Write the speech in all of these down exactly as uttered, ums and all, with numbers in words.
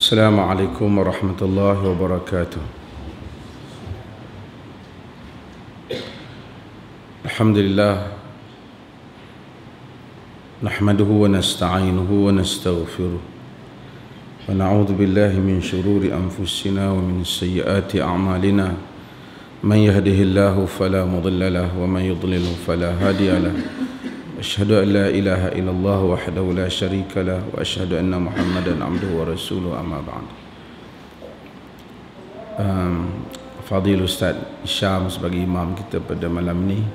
Assalamualaikum warahmatullahi wabarakatuh. Alhamdulillah, nahmaduhu wa nasta'inuhu wa nastaghfiruh, wa na'udzu billahi min shururi anfusina wa min sayyiati a'malina. Man yahdihillahu fala mudilla lahu wa man yudlilhu fala hadiya lahu. Asyhadu an la ilaha illallah wahdahu la syarika lah wa asyhadu anna Muhammadan abduhu wa rasuluhu, amma ba'd. Um, Fadil Ustaz Syam sebagai imam kita pada malam ni,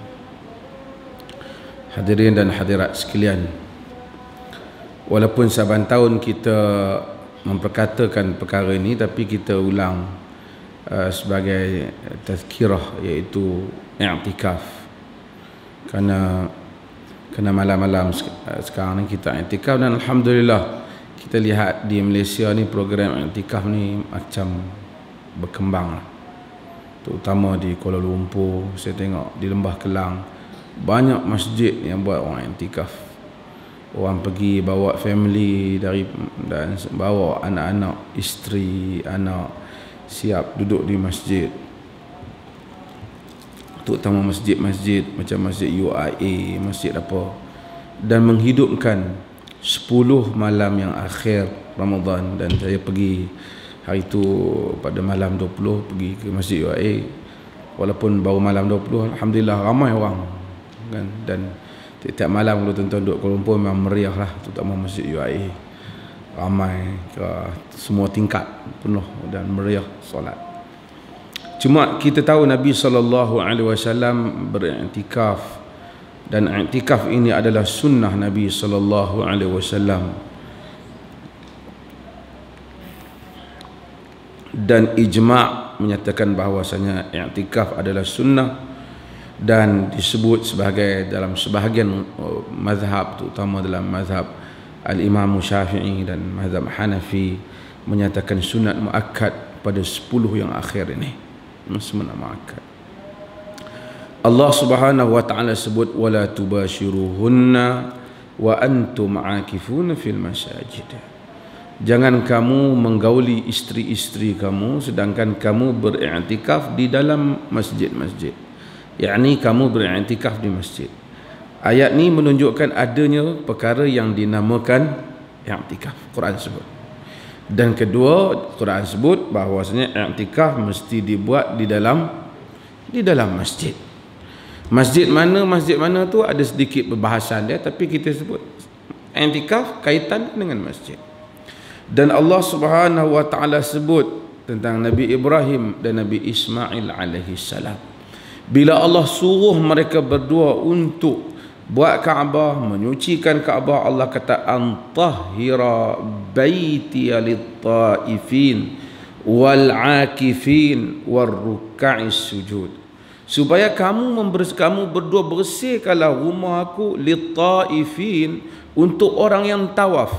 hadirin dan hadirat sekalian, walaupun saban tahun kita memperkatakan perkara ini, tapi kita ulang uh, sebagai tazkirah, iaitu i'tikaf. Kerana Kena malam-malam sekarang ni kita i'tikaf, dan alhamdulillah kita lihat di Malaysia ni program i'tikaf ni macam berkembang lah. Terutama di Kuala Lumpur, saya tengok di Lembah Kelang banyak masjid yang buat orang i'tikaf. Orang pergi bawa family dari dan bawa anak-anak, isteri, anak, siap duduk di masjid. Terutama masjid-masjid macam Masjid U I A, masjid apa, dan menghidupkan sepuluh malam yang akhir Ramadan. Dan saya pergi hari itu pada malam dua puluh, pergi ke Masjid U I A, walaupun baru malam dua puluh, alhamdulillah ramai orang kan. Dan tiap-tiap malam kalau tuan-tuan duduk Kuala Lumpur memang meriah lah, terutama Masjid U I A, ramai ke semua tingkat, penuh dan meriah solat. Cuma kita tahu Nabi sallallahu alaihi wasallam beriktikaf, dan iktikaf ini adalah sunnah Nabi sallallahu alaihi wasallam, dan ijma' menyatakan bahawasanya iktikaf adalah sunnah, dan disebut sebagai dalam sebahagian mazhab, terutama dalam mazhab al-Imam Syafi'i dan mazhab Hanafi, menyatakan sunat muakkad pada sepuluh yang akhir ini. Sunat muakkad. Allah Subhanahu wa taala sebut wala tubashiruhunna wa antum aakifuna fil masajid. Jangan kamu menggauli isteri-isteri kamu sedangkan kamu beriktikaf di dalam masjid-masjid. Yakni kamu beriktikaf di masjid. Ayat ni menunjukkan adanya perkara yang dinamakan iktikaf. Quran sebut. Dan kedua, Quran sebut bahawasanya i'tikaf mesti dibuat di dalam di dalam masjid. Masjid mana, masjid mana tu ada sedikit perbahasan dia, tapi kita sebut i'tikaf kaitan dengan masjid. Dan Allah Subhanahu wa taala sebut tentang Nabi Ibrahim dan Nabi Ismail alaihi salam. Bila Allah suruh mereka berdua untuk buat Kaabah, menyucikan Kaabah, Allah kata antahhira baiti lit-taifin wal-akifin war-ruk'is sujud. Supaya kamu members kamu berdua bersihkanlah rumah aku, lit-taifin untuk orang yang tawaf,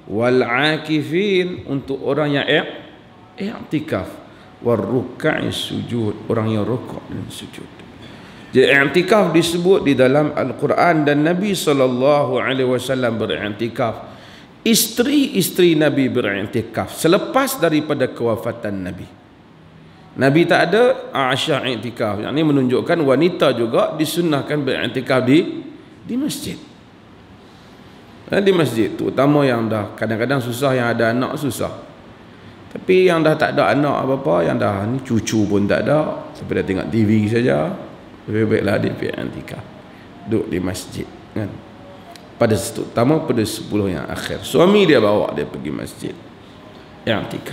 wal-akifin untuk orang yang i'tikaf, war-ruk'is sujud orang yang rukuk dan sujud. Jadi i'tikaf disebut di dalam Al-Quran, dan Nabi sallallahu alaihi wasallam beriktikaf. Isteri-isteri Nabi beriktikaf selepas daripada kewafatan Nabi. Nabi tak ada Aisyah i'tikaf. Yang ini menunjukkan wanita juga disunnahkan beriktikaf di di masjid. Dan di masjid, terutama yang dah kadang-kadang susah, yang ada anak susah. Tapi yang dah tak ada anak apa-apa, yang dah ni cucu pun tak ada, sampai dah tengok T V saja, lebih baiklah dia pergi i'tikaf, duduk di masjid kan. Pada terutama pada sepuluh yang akhir, suami dia bawa dia pergi masjid i'tikaf.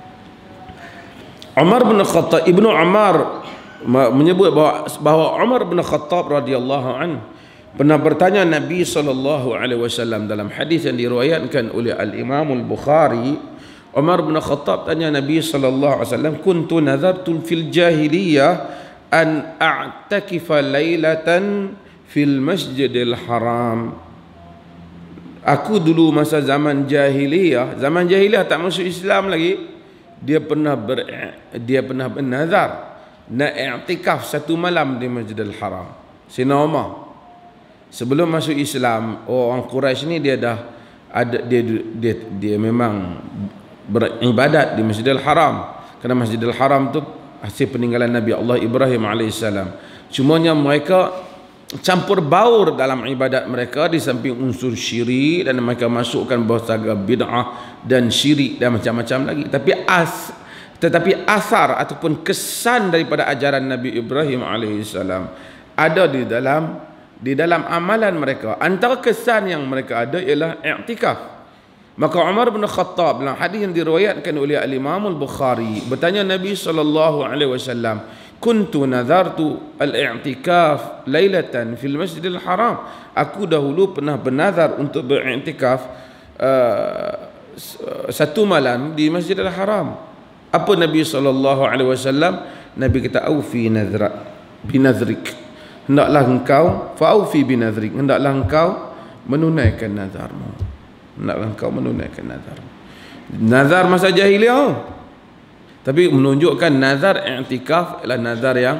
Umar bin Khattab, Ibnu Umar menyebut bahawa, bahawa Umar bin Khattab radhiyallahu anhu pernah bertanya Nabi sallallahu alaihi wasallam dalam hadis yang diriwayatkan oleh Al-Imam Al-Bukhari. Umar bin Khattab tanya Nabi sallallahu alaihi wasallam, kuntu nazartu fil jahiliyah an a'takifa lailatan fil masjidil haram. Aku dulu masa zaman jahiliyah, zaman jahiliyah tak masuk Islam lagi, dia pernah ber, dia pernah bernazar nak i'tikaf satu malam di Masjidil Haram. Sayyidina Umar sebelum masuk Islam, orang Quraisy ni dia dah ada dia dia dia memang beribadat di Masjidil Haram, kerana Masjidil Haram tu hasil peninggalan Nabi Allah Ibrahim alaihissalam. Cumanya mereka campur baur dalam ibadat mereka, di samping unsur syirik, dan mereka masukkan berbagai bid'ah dan syirik dan macam-macam lagi. Tapi as tetapi asar ataupun kesan daripada ajaran Nabi Ibrahim alaihissalam ada di dalam di dalam amalan mereka. Antara kesan yang mereka ada ialah i'tikaf. Maka Umar bin Khattab dalam hadis yang diriwayatkan oleh Al-Imam Al-Bukhari bertanya Nabi sallallahu alaihi wasallam, "Kuntu nazartu al-i'tikaf lailatan fil Masjidil Haram." Aku dahulu pernah bernazar untuk beriktikaf uh, satu malam di Masjidil Haram. Apa Nabi sallallahu alaihi wasallam? Nabi kata, "Aufi nazrak bi nazrik." Hendaklah engkau fa'aufi bi nazrik. Hendaklah engkau menunaikan nazarmu. Hendaklah engkau menunaikan nazar. Nazar masa jahiliah, tapi menunjukkan nazar i'tikaf adalah nazar yang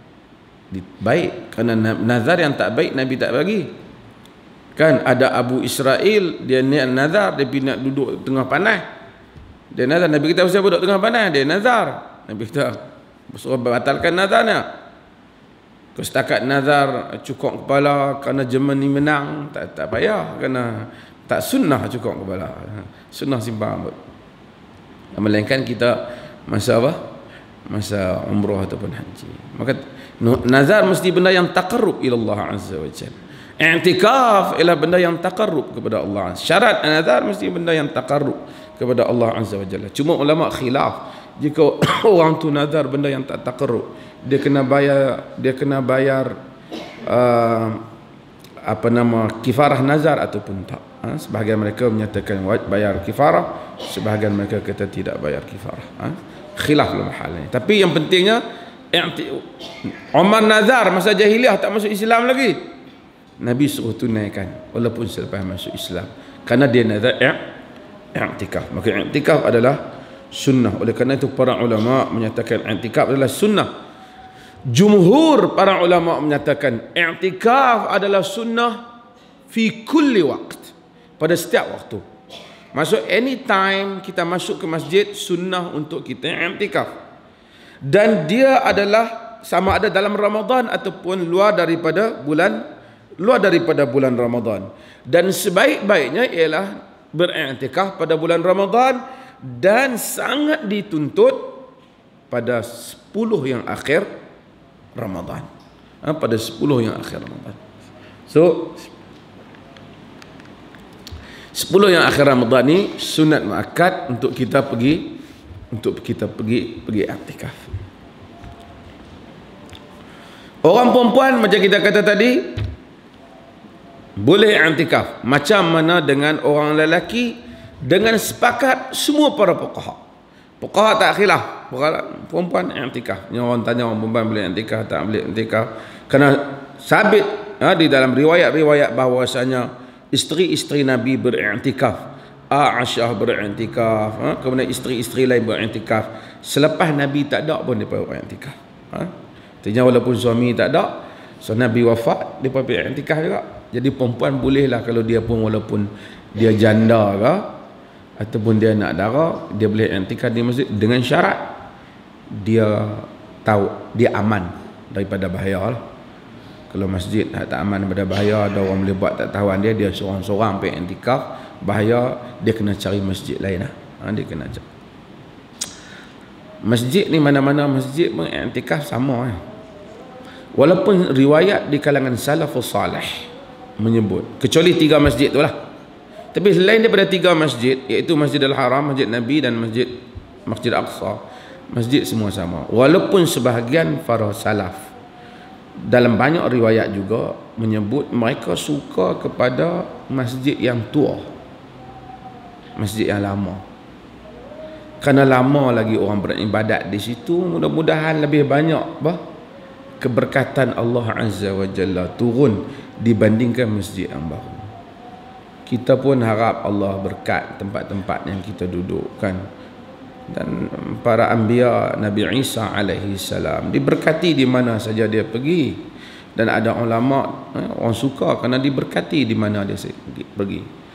baik. Kerana nazar yang tak baik Nabi tak bagi. Kan ada Abu Israel, dia niat nazar, dia pergi nak duduk tengah panas. Dia nazar, Nabi kita usah duduk tengah panas, dia nazar. Nabi kita suruh batalkan nazarnya. Kau setakat nazar cukup kepala kerana Jerman ni menang, tak tak payah, kerana tak sunnah cukup kepala. Sunnah simpan rambut. Melainkan kita masa apa? Masa umrah ataupun haji. Maka nazar mesti benda yang taqarrub ila Allah Azza wa Jalla. I'tikaf ialah benda yang taqarrub kepada Allah. Syarat nazar mesti benda yang taqarrub kepada Allah Azza wa Jalla. Cuma ulama khilaf, jika orang tu nazar benda yang tak taqarrub, dia kena bayar dia kena bayar uh, apa nama kifarah nazar ataupun tak. Ha? Sebahagian mereka menyatakan wajib bayar kifarah, sebahagian mereka kata tidak bayar kifarah. Ha? Khilaf dalam hal ini. Tapi yang pentingnya, Umar nazar masa jahiliah tak masuk Islam lagi, Nabi suruh tunaikan walaupun selepas masuk Islam, kerana dia nazar i'tikaf. Maka i'tikaf adalah sunnah. Oleh kerana itu para ulama menyatakan i'tikaf adalah sunnah. Jumhur para ulama menyatakan i'tikaf adalah sunnah fi kulli waqt, pada setiap waktu. Maksud anytime kita masuk ke masjid, sunnah untuk kita i'tikaf. Dan dia adalah sama ada dalam Ramadan ataupun luar daripada bulan luar daripada bulan Ramadan. Dan sebaik-baiknya ialah beriktikaf pada bulan Ramadan, dan sangat dituntut pada sepuluh yang akhir Ramadan. Ha, pada sepuluh yang akhir Ramadan. So sepuluh yang akhir Ramadan ni sunat muakkad untuk kita pergi untuk kita pergi pergi iktikaf. Orang perempuan macam kita kata tadi boleh iktikaf. Macam mana dengan orang lelaki? Dengan sepakat semua para fuqaha. Fuqaha tak khilaf. Perempuan iktikaf. Yang orang tanya orang perempuan boleh iktikaf tak boleh iktikaf. Kerana sabit ha, di dalam riwayat-riwayat bahawasanya isteri-isteri Nabi beriktikaf. Aisyah beriktikaf, ha? Kemudian isteri-isteri lain beriktikaf. Selepas Nabi tak ada pun mereka beriktikaf. Ha? Artinya walaupun suami tak ada, so Nabi wafat, mereka beriktikaf juga. Jadi perempuan bolehlah kalau dia pun walaupun dia janda ke ataupun dia nak dara, dia boleh iktikaf di masjid dengan syarat dia tahu dia aman daripada bahaya lah. Kalau masjid tak aman daripada bahaya, ada orang boleh buat tak tahuan dia, dia seorang-seorang pergi iktikaf, bahaya, dia kena cari masjid lain lah. Ha, dia kena cari masjid ni, mana-mana masjid pun iktikaf sama eh. Walaupun riwayat di kalangan salafus salih menyebut kecuali tiga masjid tu lah, tapi selain daripada tiga masjid, iaitu Masjidil Haram, Masjid Nabi dan Masjid Masjid Aqsa, masjid semua sama. Walaupun sebahagian para salaf dalam banyak riwayat juga menyebut mereka suka kepada masjid yang tua, masjid yang lama, kerana lama lagi orang beribadat di situ, mudah-mudahan lebih banyak bah, keberkatan Allah Azza wa Jalla turun dibandingkan masjid yang baru. Kita pun harap Allah berkat tempat-tempat yang kita duduk kan. Dan para anbiya, Nabi Isa alaihi salam diberkati di mana saja dia pergi. Dan ada ulama orang suka kerana diberkati di mana dia pergi.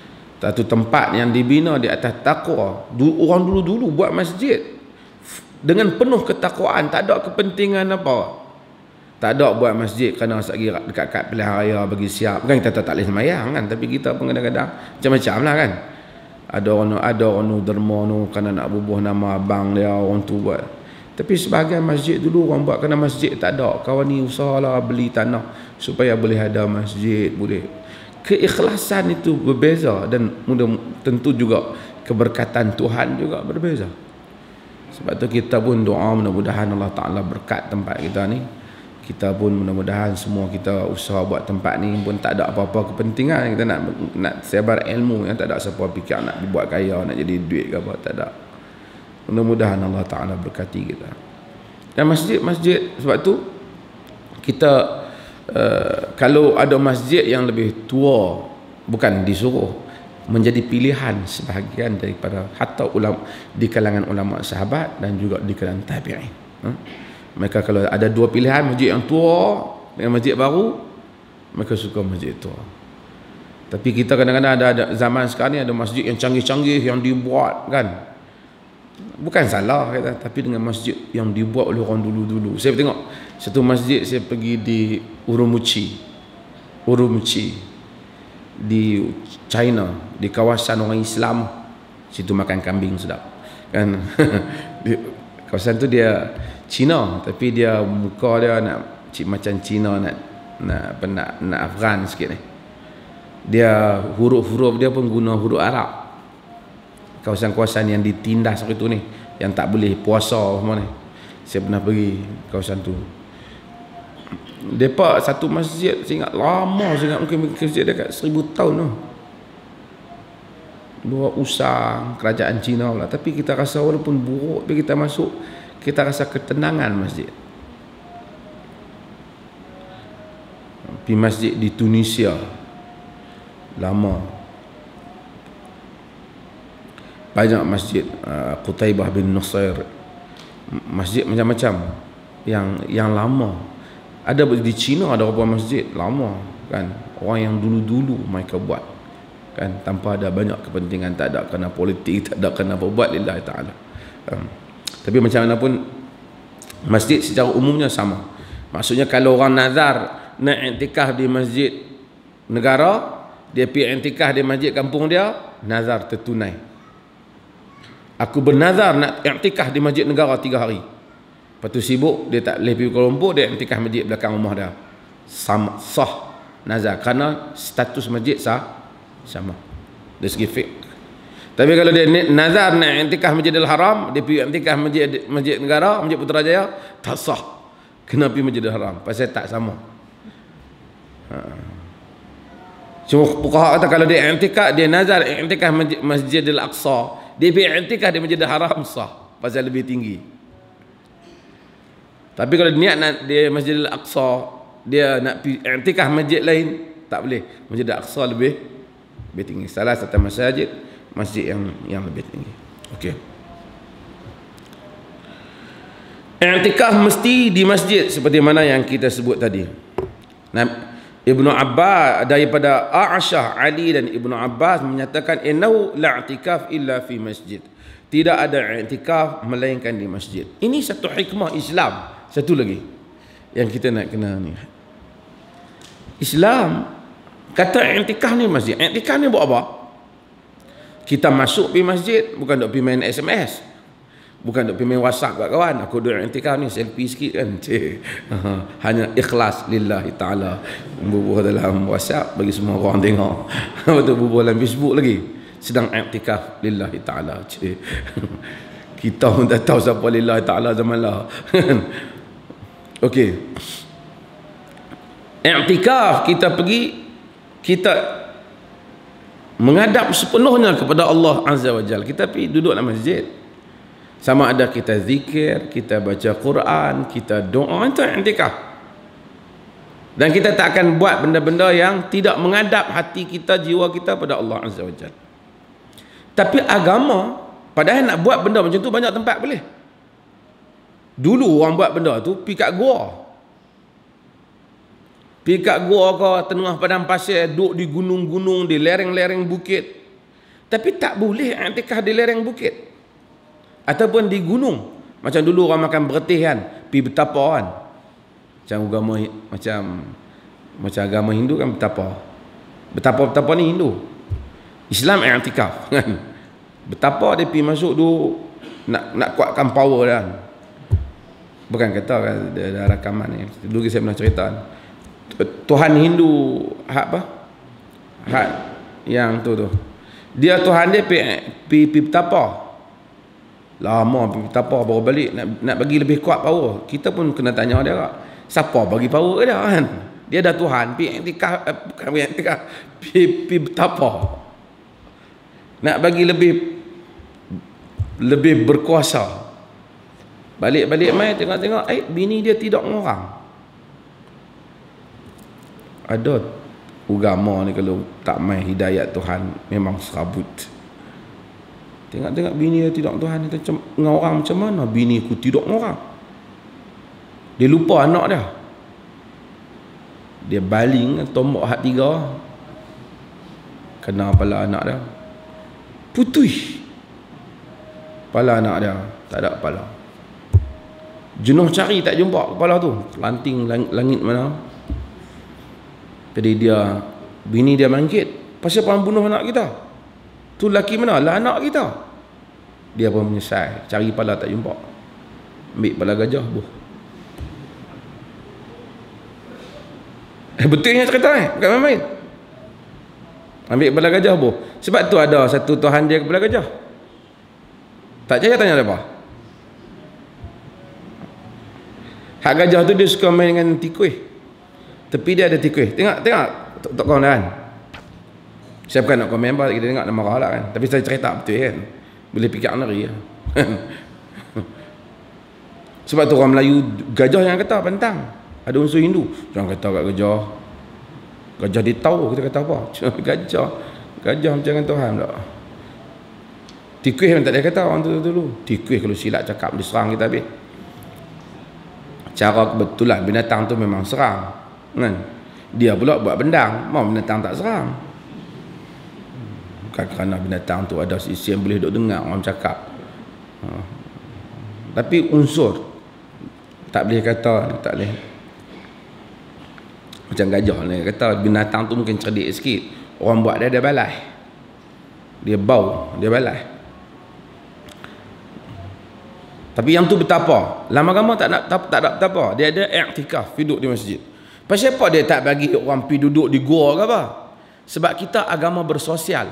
Satu tempat yang dibina di atas takwa. Orang dulu-dulu buat masjid dengan penuh ketakwaan, tak ada kepentingan apa. Tak ada buat masjid kerana lagi dekat-dekat pilihan raya bagi siap. Bukan kita tak boleh sembahyang kan, tapi kita pun kadang-kadang macam-macam lah kan. Ada orang ada orang derma nu kerana nak bubuh nama abang dia, orang tu buat. Tapi sebahagian masjid dulu orang buat kerana masjid tak ada. Kawan ni usahalah beli tanah supaya boleh ada masjid, boleh. Keikhlasan itu berbeza dan mudah tentu juga keberkatan Tuhan juga berbeza. Sebab tu kita pun doa mudah-mudahan Allah Ta'ala berkat tempat kita ni. Kita pun mudah-mudahan semua kita usaha buat tempat ni pun tak ada apa-apa kepentingan. Kita nak nak sebar ilmu yang tak ada siapa fikir nak dibuat kaya, nak jadi duit ke apa, tak ada. Mudah-mudahan Allah Ta'ala berkati kita. Dan masjid-masjid, sebab tu kita Uh, kalau ada masjid yang lebih tua, bukan disuruh, menjadi pilihan sebahagian daripada hatta ulama di kalangan ulama sahabat dan juga di kalangan tabi'in. huh? Mereka kalau ada dua pilihan, masjid yang tua dengan masjid baru, mereka suka masjid tua. Tapi kita kadang-kadang ada, ada zaman sekarang ni ada masjid yang canggih-canggih yang dibuat kan, bukan salah kata, tapi dengan masjid yang dibuat oleh orang dulu-dulu. Saya tengok satu masjid, saya pergi di Urumqi, Urumqi di China, di kawasan orang Islam. Situ makan kambing sedap kan. Di kawasan tu dia Cina, tapi dia muka dia nak macam Cina, nak nak apa nak nak Afghan sikit ni. Dia huruf-huruf dia pun guna huruf Arab. Kawasan-kawasan yang ditindas itu ni, yang tak boleh puasa semua ni. Saya pernah pergi kawasan tu. Depa satu masjid, saya ingat lama, saya ingat mungkin masjid dekat seribu tahun tu. Dua usang kerajaan Cina lah. Tapi kita rasa walaupun buruk, tapi kita masuk, kita rasa ketenangan masjid. Pergi masjid di Tunisia, lama. Banyak masjid, uh, Qutaibah bin Nusair, masjid macam-macam yang yang lama. Ada di China ada beberapa masjid lama kan, orang yang dulu-dulu mereka buat kan, tanpa ada banyak kepentingan, tak ada kerana politik, tak ada kerana apa, buat lillahi ta'ala. um, Tapi macam mana pun masjid secara umumnya sama. Maksudnya kalau orang nazar nak i'tikaf di masjid negara, dia pergi i'tikaf di masjid kampung dia, nazar tertunai. Aku bernazar nak i'tikaf di masjid negara tiga hari. Lepas tu sibuk, dia tak boleh pergi Kuala Lumpur, dia i'tikaf masjid belakang rumah dia. Sama, sah nazar. Kerana status masjid sah, sama. Dari segi fiqh. Tapi kalau dia nazar nak i'tikaf Masjidil Haram, dia pergi i'tikaf masjid masjid negara, Masjid Putrajaya, tak sah. Kena pergi Masjidil Haram. Pasal tak sama. Ha. Cuma fuqaha kata kalau dia i'tikaf, dia nazar i'tikaf masjid, Masjidil Aqsa, dia pergi i'tikaf di Masjidil Haram, sah. Pasal lebih tinggi. Tapi kalau niat nak dia Masjidil Aqsa, dia nak pergi i'tikaf masjid lain, tak boleh. Masjidil Aqsa lebih lebih tinggi. Salah satu masjid, masjid yang yang lebih tinggi. Okey. I'tikaf mesti di masjid seperti mana yang kita sebut tadi. Nah, Ibnu Abbas daripada A'syah Ali dan Ibnu Abbas menyatakan innahu la'tikaf illa fi masjid. Tidak ada i'tikaf melainkan di masjid. Ini satu hikmah Islam. Satu lagi yang kita nak kena ni. Islam kata i'tikaf ni masjid. I'tikaf ni buat apa? Kita masuk pergi masjid, bukan duk pergi main S M S. Bukan duk pergi main WhatsApp kat kawan. Aku duk i'tikaf ni, selfie sikit kan. Cik. Hanya ikhlas lillahi ta'ala. Bubuh dalam WhatsApp bagi semua orang tengok. Betul, bubuh dalam Facebook lagi. Sedang i'tikaf lillahi ta'ala. Cik. Kita pun tak tahu siapa lillahi ta'ala zaman lah. Okey. I'tikaf kita pergi, kita menghadap sepenuhnya kepada Allah Azza wa Jalla. Kita pergi duduk dalam masjid. Sama ada kita zikir, kita baca Quran, kita doa, itu i'tikaf. Dan kita tak akan buat benda-benda yang tidak menghadap hati kita, jiwa kita pada Allah Azza wa Jalla. Tapi agama, padahal nak buat benda macam tu banyak tempat boleh. Dulu orang buat benda tu pergi kat gua. Pergi kat gua ke tengah padang pasir, duduk di gunung-gunung, di lereng-lereng bukit. Tapi tak boleh i'tikaf di lereng bukit ataupun di gunung. Macam dulu orang makan bertih kan, pergi bertapa kan. Macam agama macam macam agama Hindu kan bertapa. Bertapa-bertapa ni Hindu. Islam i'tikaf kan. Bertapa dia pergi masuk dulu nak nak kuatkan power kan. Bukan kata kan ada rakaman ni. Dulu saya pernah cerita kan. Tuhan Hindu hak apa? Hak yang tu tu. Dia Tuhan dia pergi pergi bertapa. Lama pergi bertapa baru balik nak nak bagi lebih kuat power. Kita pun kena tanya dia kak. Siapa bagi power ke dia kan? Dia dah Tuhan pergi i'tikaf eh, bukan pergi i'tikaf, pergi, pergi bertapa. Nak bagi lebih lebih berkuasa. Balik-balik mai tengok-tengok eh bini dia tidak ngorang. Ada agama ni kalau tak mai hidayat Tuhan memang serabut. Tengok-tengok bini dia tidak Tuhan dia macam ngorang macam mana bini aku tidak ngorang. Dia lupa anak dia. Dia baling tombak hak tiga. Kena kepala anak dia. Putih. Kepala anak dia tak ada kepala. Jenuh cari tak jumpa kepala tu. Lanting langit mana. Jadi dia bini dia bangkit. Pasal apa bunuh anak kita? Tu lelaki mana? Lah anak kita. Dia pun menyesal. Cari kepala tak jumpa. Ambil kepala gajah buh. Eh betulnya cerita eh. Bukan main-main. Ambil kepala gajah buh. Sebab tu ada satu Tuhan dia kepala gajah. Tak percaya tanya apa? Hak gajah tu dia suka main dengan tikus. Tepi dia ada tikus. Tengok, tengok. Tok kau kan. Saya bukan nak komen apa, kita tengok nama marah lah kan. Tapi saya cerita betul kan. Boleh fikir nari lah. Sebab tu orang Melayu gajah yang kata pantang. Ada unsur Hindu. Jangan kata kat gajah. Gajah dia tahu kita kata apa. Gajah. Gajah macam dengan Tuhan tak. Tikus yang tak ada kata orang tu dulu. Tikus kalau silap cakap dia serang kita habis. Cara kebetulan binatang tu memang serang. Kan? Dia pula buat bendang. Mau binatang tak serang. Bukan kerana binatang tu ada sisi yang boleh duk dengar orang cakap. Ha. Tapi unsur tak boleh kata, tak boleh. Macam gajah ni kata binatang tu mungkin cerdik sikit. Orang buat dia dia balai. Dia bau, dia balai. Tapi yang tu betapa? Lama-lama tak nak tak, tak ada betapa. Dia ada i'tikaf, duduk di masjid. Pasal apa dia tak bagi orang pergi duduk di gua ke apa? Sebab kita agama bersosial.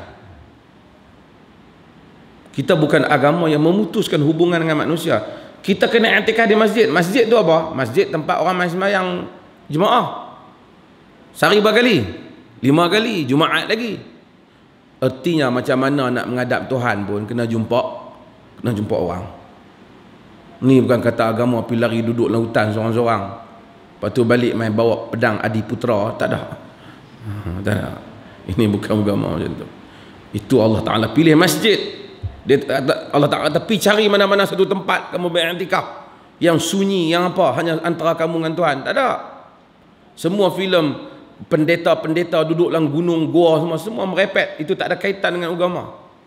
Kita bukan agama yang memutuskan hubungan dengan manusia. Kita kena i'tikaf di masjid. Masjid tu apa? Masjid tempat orang main sembahyang jemaah. Sehari berapa kali? Lima kali. Jumaat lagi. Artinya macam mana nak menghadap Tuhan pun kena jumpa kena jumpa orang. Ni bukan kata agama pergi lari duduk lautan seorang-seorang. Lepas tu balik main bawa pedang Adi Putra. Tak ada. Tak ada. Ini bukan agama macam tu. Itu Allah Ta'ala pilih masjid. Dia, Allah Ta'ala tapi cari mana-mana satu tempat kamu beriktikaf yang sunyi, yang apa, hanya antara kamu dengan Tuhan. Tak ada. Semua filem pendeta-pendeta duduk dalam gunung, gua semua semua merepet. Itu tak ada kaitan dengan agama.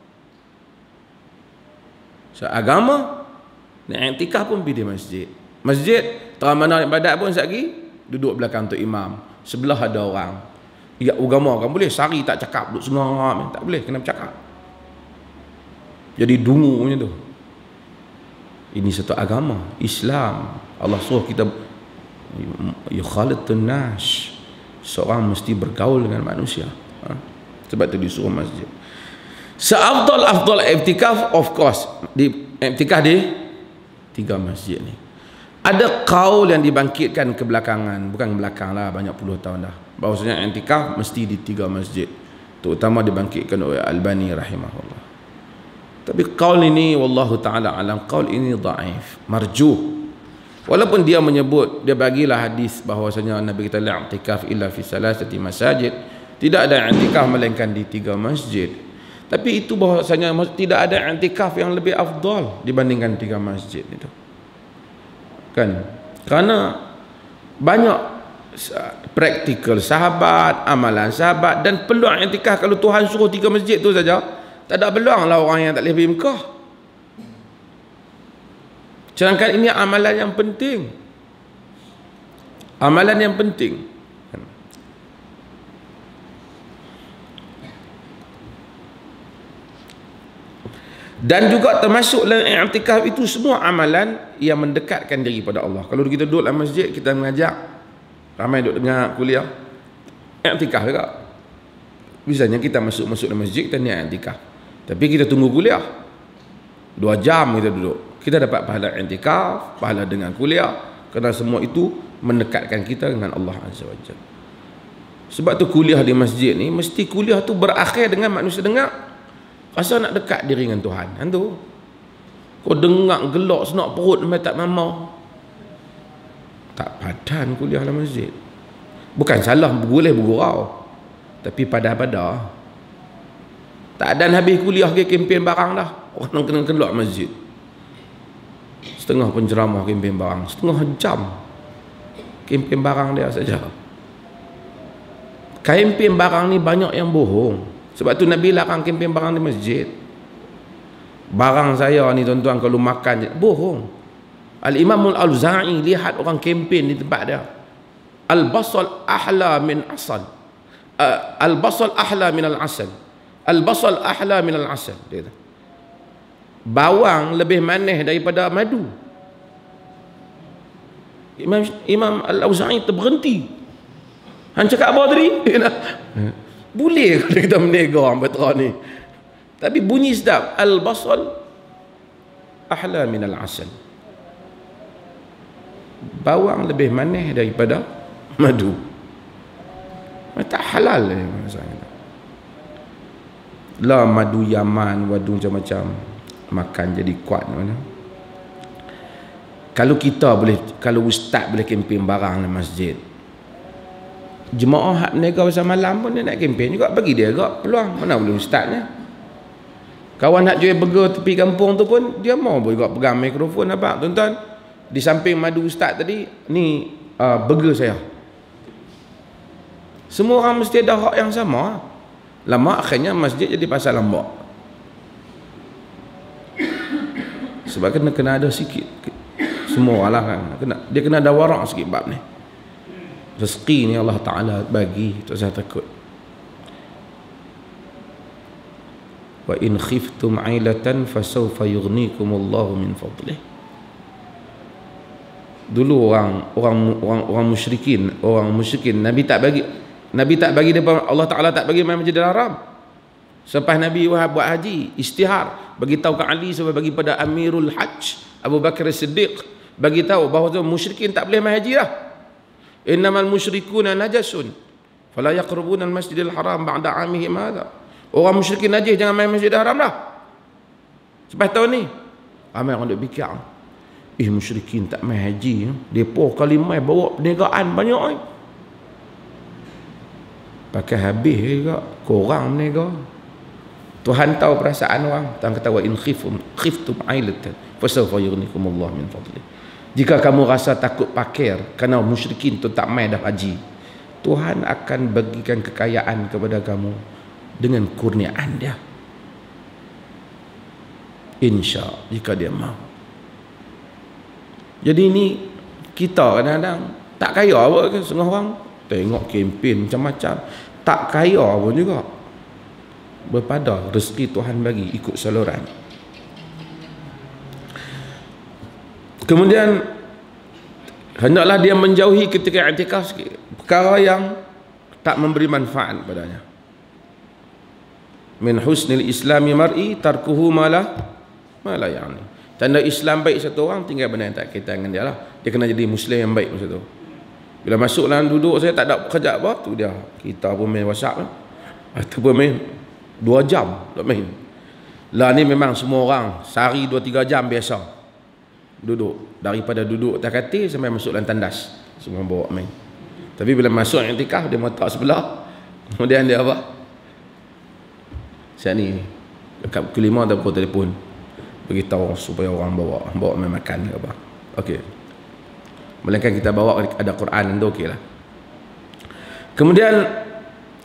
So, agama nak i'tikaf pun pergi di masjid. Masjid terang mana ibadat pun lagi duduk belakang tu imam. Sebelah ada orang. Ya agama kan boleh sari tak cakap, duduk sengam, tak boleh, kena bercakap. Jadi dungu macam tu. Ini satu agama Islam. Allah suruh kita yukhalitun nas. Seorang mesti bergaul dengan manusia. Ha? Sebab tu disuruh masjid. Seafdal-afdal i'tikaf of course di i'tikaf di tiga masjid ni. Ada kaul yang dibangkitkan kebelakangan, bukan belakang lah, banyak puluh tahun dah, bahawasanya i'tikaf mesti di tiga masjid, terutama dibangkitkan oleh Albani rahimahullah. Tapi kaul ini wallahu taala alam, kaul ini dhaif, marjuh. Walaupun dia menyebut, dia bagilah hadis bahawasanya Nabi kita la i'tikaf illa fi salasati masajid, tidak ada i'tikaf melainkan di tiga masjid. Tapi itu bahawasanya tidak ada i'tikaf yang lebih afdal dibandingkan tiga masjid itu. Kan? Kerana banyak praktikal sahabat, amalan sahabat, dan peluang i'tikaf kalau Tuhan suruh tiga masjid tu saja, Tak ada peluang lah orang yang tak boleh pergi Mekah. Sedangkan ini amalan yang penting. Amalan yang penting. Dan juga termasuk dalam i'tikaf itu semua amalan yang mendekatkan diri pada Allah. Kalau kita duduk dalam masjid, kita mengajak ramai duduk dengar kuliah, i'tikaf juga. Misalnya kita masuk-masuk dalam masjid, kita niat i'tikaf. Tapi kita tunggu kuliah. Dua jam kita duduk. Kita dapat pahala i'tikaf, pahala dengan kuliah. Kerana semua itu mendekatkan kita dengan Allah Azza wa Jalla. Sebab tu kuliah di masjid ni, mesti kuliah tu berakhir dengan manusia dengar. Rasa nak dekat diri dengan Tuhan. Kan tu? Kau dengar gelak senak perut sampai tak mamau. Tak padan kuliah dalam masjid. Bukan salah, boleh bergurau. Tapi pada-pada. Tak ada habis kuliah ke kempen barang dah. Orang kena kelak masjid. Setengah penceramah kempen barang. Setengah jam. Kempen barang dia saja. Kempen barang ni banyak yang bohong. Sebab tu Nabi larang kempen barang di masjid. Barang saya ni tuan-tuan kalau makan je, bohong. Al-Imam Al-Auza'i lihat orang kempen di tempat dia. Al-basal ahla min asal. Uh, Al-basal ahla min al-asal. Al-basal ahla min al-asal. Dia kata, bawang lebih manis daripada madu. Imam, Imam Al-Auza'i terberhenti. Han cakap apa tadi? Boleh kalau kita menega orang Petra ni. Tapi bunyi sedap. Al-basal ahla min al-asal. Bawang lebih manis daripada madu. Tak halal ni maksudnya. Lah madu Yaman, madu macam-macam. Makan jadi kuat mana. Kalau kita boleh, kalau ustaz boleh kempen barang dalam masjid, jemaah hak menega pasal malam pun dia nak kempen juga, bagi dia juga peluang. Mana boleh ustaznya. Kawan nak jual burger tepi kampung tu pun dia mau juga pegang mikrofon apa. Tuan-tuan, di samping madu ustaz tadi, ni uh, burger saya. Semua orang mesti ada hak yang sama. Lama akhirnya masjid jadi pasal lambak. Sebab kena kena ada sikit. Semua lah kan. Kena, dia kena ada warak sikit bab ni. Rezeki ni Allah Ta'ala bagi, tak usah takut. Wa in khiftum ailatan fasawfa yughnikumullahu min fadlih. Dulu orang orang orang orang musyrikin, orang musyrikin Nabi tak bagi Nabi tak bagi dia, Allah Ta'ala tak bagi main Masjidil Haram. Selepas Nabi Wahab buat haji, istihar, bagi tahu ke Ali sampai bagi pada Amirul Hajj Abu Bakar Siddiq, bagi tahu bahawa musyrikin tak boleh main haji dah. Innamal musyrikuna najasun fala yaqrabuna al-masjidil haram ba'da 'amihim hadha. Orang musyrikin najis, jangan main Masjidil Haram dah. Sebab tahun ni ramai orang duk fikir, eh musyrikin tak main haji, depa kali mai bawa perniagaan banyak ai. Pakai habis juga korang berniaga. Tuhan tahu perasaan orang. Tuhan kata wa in khiftum khiftum ailatan fasawfa yughnikumullah min fadli. Jika kamu rasa takut pakir kerana musyrikin tu tak mai dah haji, Tuhan akan bagikan kekayaan kepada kamu dengan kurniaan dia, insya jika dia mau. Jadi ini kita kadang-kadang tak kaya apa ke, setengah orang tengok kempen macam-macam, tak kaya pun juga, berpada rezeki Tuhan bagi ikut saluran. Kemudian hendaklah dia menjauhi ketika i'tikaf perkara yang tak memberi manfaat padanya. Min husnil islami mar'i tarkuhu malah malah yani. Tanda Islam baik satu orang, tinggal benda yang tak kaitan dengan dia lah. Dia kena jadi Muslim yang baik masa tu. Bila masuk dalam duduk, saya tak ada kerja apa, tu dia. Kita pun main WhatsApp kan. Ataupun main dua jam tak main. Lah ni memang semua orang sehari dua tiga jam biasa. Duduk. Daripada duduk atas katil sampai masuk dalam tandas. Semua bawa main. Tapi bila masuk i'tikaf, dia letak sebelah. Kemudian dia apa? Saya ni dekat kelima ada pukul telefon. Beritahu supaya orang bawa bawa main makan ke apa. Okey. Melainkan kita bawa ada Quran, itu okeylah. Kemudian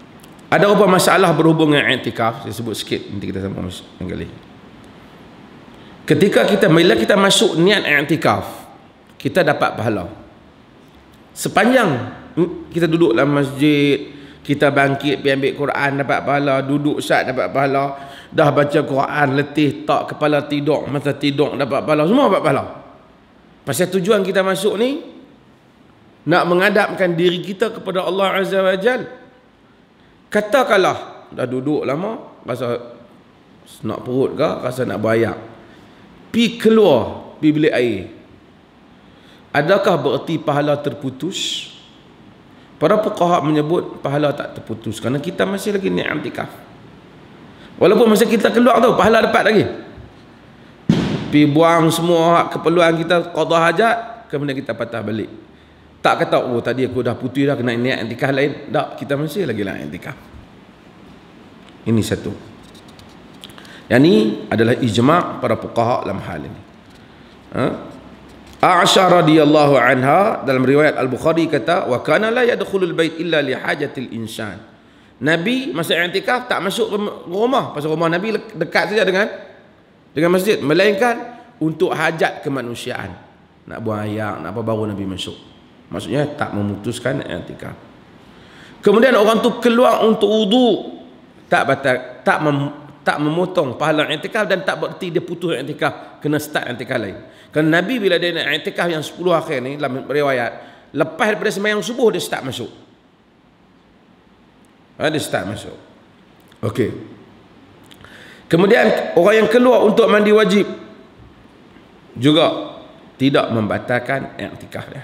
Ada beberapa masalah berhubung dengan i'tikaf, saya sebut sikit nanti kita sambung kali. Ketika kita bila kita masuk niat i'tikaf, kita dapat pahala. Sepanjang kita duduk dalam masjid, kita bangkit pergi ambil Quran dapat pahala, duduk sat dapat pahala, dah baca Quran letih tak kepala tidur, masa tidur dapat pahala, semua dapat pahala. Pasal tujuan kita masuk ni nak menghadapkan diri kita kepada Allah Azza wa Jalla. Katakanlah dah duduk lama, rasa nak perut ke, rasa nak berayak, pi keluar pi bilik air, adakah bererti pahala terputus? Para fuqaha menyebut pahala tak terputus kerana kita masih lagi niat i'tikaf. Walaupun masa kita keluar tu pahala dapat lagi. Pi buang semua keperluan kita, qada hajat, kemudian kita patah balik. Tak kata, oh tadi aku dah putih dah kena niat i'tikaf lain. Tak, kita masih lagi lah i'tikaf. Ini satu. Yang ini adalah ijma' para fuqaha dalam hal ini. Ha? Aisyah radhiyallahu anha dalam riwayat Al-Bukhari kata, wa kana la yadkhulul bait illa li hajatil insan. Nabi masa i'tikaf tak masuk rumah, pasal rumah Nabi dekat saja dengan dengan masjid, melainkan untuk hajat kemanusiaan. Nak buang air, nak apa, baru Nabi masuk. Maksudnya tak memutuskan i'tikaf. Kemudian orang tu keluar untuk wudu, tak batal, tak mem, tak memotong pahala i'tikaf dan tak berarti dia putus i'tikaf, kena start i'tikaf lain. Kerana Nabi bila dia nak i'tikaf yang sepuluh akhir ni dalam riwayat, lepas daripada sembahyang subuh dia start masuk. Ha, dia start masuk. Okey. Kemudian orang yang keluar untuk mandi wajib juga tidak membatalkan i'tikaf dia.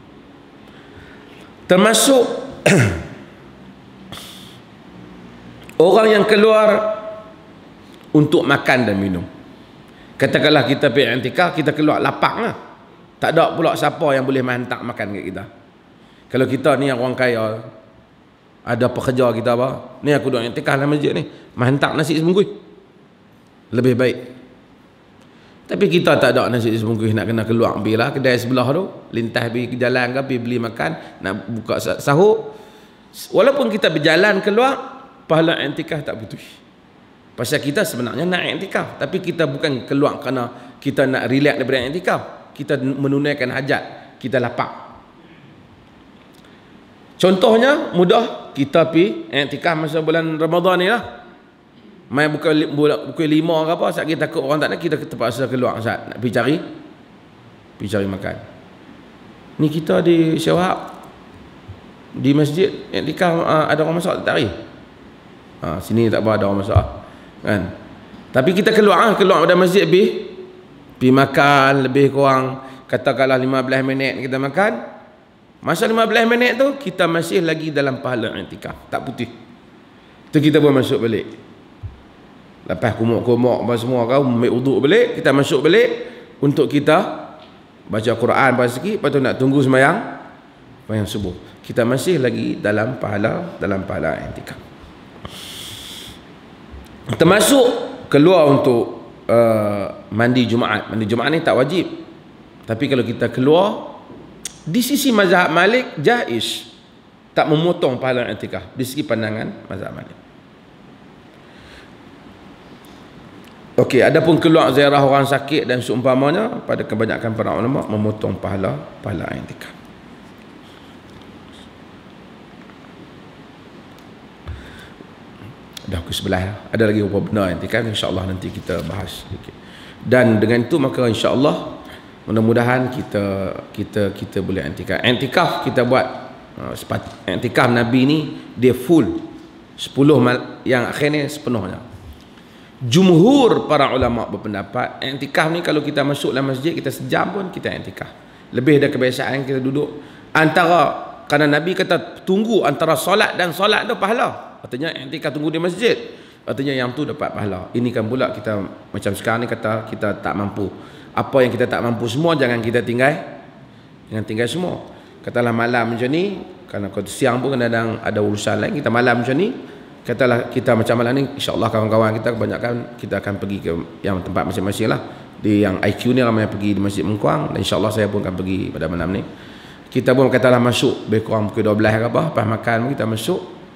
Termasuk orang yang keluar untuk makan dan minum. Katakanlah kita pergi i'tikaf, kita keluar lapang lah. Tak ada pula siapa yang boleh menghantar makan kat kita. Kalau kita ni yang orang kaya, ada pekerja kita apa, ni aku duduk i'tikaf dalam masjid ni, menghantar nasi sebungkus, lebih baik. Tapi kita tak ada nasi sebungkus, nak kena keluar pergi lah kedai sebelah tu, lintas pergi ke jalan ke, pergi beli makan, nak buka sahur. Walaupun kita berjalan keluar, pahala i'tikaf tak putus. Pasal kita sebenarnya nak i'tikaf, tapi kita bukan keluar kerana kita nak relax daripada i'tikaf. Kita menunaikan hajat, kita lapar. Contohnya mudah, kita pergi i'tikaf masa bulan Ramadan ni lah. Mai bukan bukan lima ke apa, saat kita takut orang tak nak, kita terpaksa keluar saat nak pergi cari pergi cari makan. Ni kita di Syawak di masjid i'tikaf, ada orang masak tak hari? Ha, sini tak apa, ada orang masak kan. Tapi kita keluar keluar dari masjid pergi pergi makan lebih kurang katakanlah lima belas minit kita makan. Masa lima belas minit tu kita masih lagi dalam pahala i'tikaf, tak putih. Tu kita pun masuk balik. Lepas kumuk-kumuk apa semua kau ambil wuduk balik, kita masuk balik untuk kita baca Quran pas sikit, lepas tu nak tunggu sembahyang sembahyang subuh. Kita masih lagi dalam pahala dalam pahala i'tikaf. Termasuk keluar untuk uh, mandi Jumaat. Mandi Jumaat ni tak wajib. Tapi kalau kita keluar, di sisi mazhab Malik jaiz, tak memotong pahala i'tikaf di segi pandangan mazhab Malik. Okey, adapun keluar ziarah orang sakit dan seumpamanya, pada kebanyakan para ulama memotong pahala pahala i'tikaf. Dah ke sebelah, ada lagi beberapa benda i'tikaf, insya-Allah nanti kita bahas sedikit. Dan dengan itu maka insya-Allah mudah-mudahan kita kita kita boleh i'tikaf. I'tikaf kita buat uh, i'tikaf Nabi ni dia full sepuluh yang akhir ni sepenuhnya. Jumhur para ulama berpendapat i'tikaf ni kalau kita masuk dalam masjid kita sejam pun kita i'tikaf. Lebih dari kebiasaan kita duduk antara, kerana Nabi kata tunggu antara solat dan solat tu pahala. Artinya i'tikaf tunggu di masjid, artinya yang tu dapat pahala. Ini kan pula kita macam sekarang ni kata kita tak mampu. Apa yang kita tak mampu semua jangan kita tinggal. Jangan tinggal semua. Katalah malam macam ni, kerana kalau siang pun kadang ada urusan lain, kita malam macam ni, katalah kita macam malam ni, insya-Allah kawan-kawan kita kebanyakan kita akan pergi ke yang tempat masing-masing lah. Di yang I Q ni ramai pergi di Masjid Mengkuang, dan insya-Allah saya pun akan pergi pada malam ni. Kita pun katalah masuk lebih kurang pukul dua belas ke apa, lepas makan kita masuk.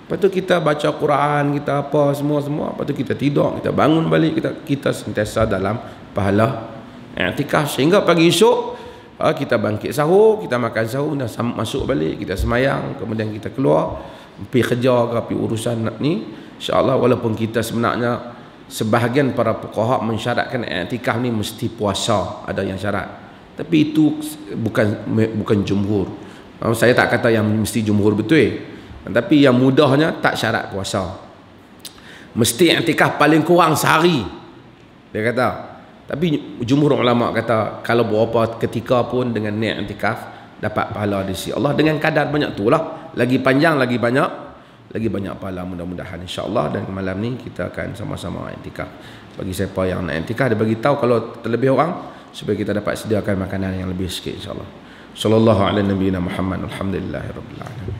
Lepas tu kita baca Quran, kita apa semua-semua, lepas tu kita tidur, kita bangun balik, kita kita sentiasa dalam pahala i'tikaf sehingga pagi esok kita bangkit sahur, kita makan sahur, dah masuk balik, kita semayang, kemudian kita keluar pergi kerja ke pergi urusan ni. InsyaAllah, walaupun kita sebenarnya sebahagian para fuqaha mensyaratkan i'tikaf ni mesti puasa, ada yang syarat, tapi itu bukan bukan jumhur. Saya tak kata yang mesti jumhur betul, tapi yang mudahnya tak syarat puasa, mesti i'tikaf paling kurang sehari dia kata. Tapi jumhur ulama kata kalau beberapa ketika pun dengan niat i'tikaf dapat pahala di sisi Allah dengan kadar banyak tu lah, lagi panjang lagi banyak lagi banyak pahala mudah-mudahan insya-Allah. Dan malam ni kita akan sama-sama i'tikaf. Bagi siapa yang nak i'tikaf, dia bagi tahu kalau terlebih orang supaya kita dapat sediakan makanan yang lebih sikit insya-Allah. Sallallahu alaihi nabiyina Muhammad, alhamdulillahirabbil alamin.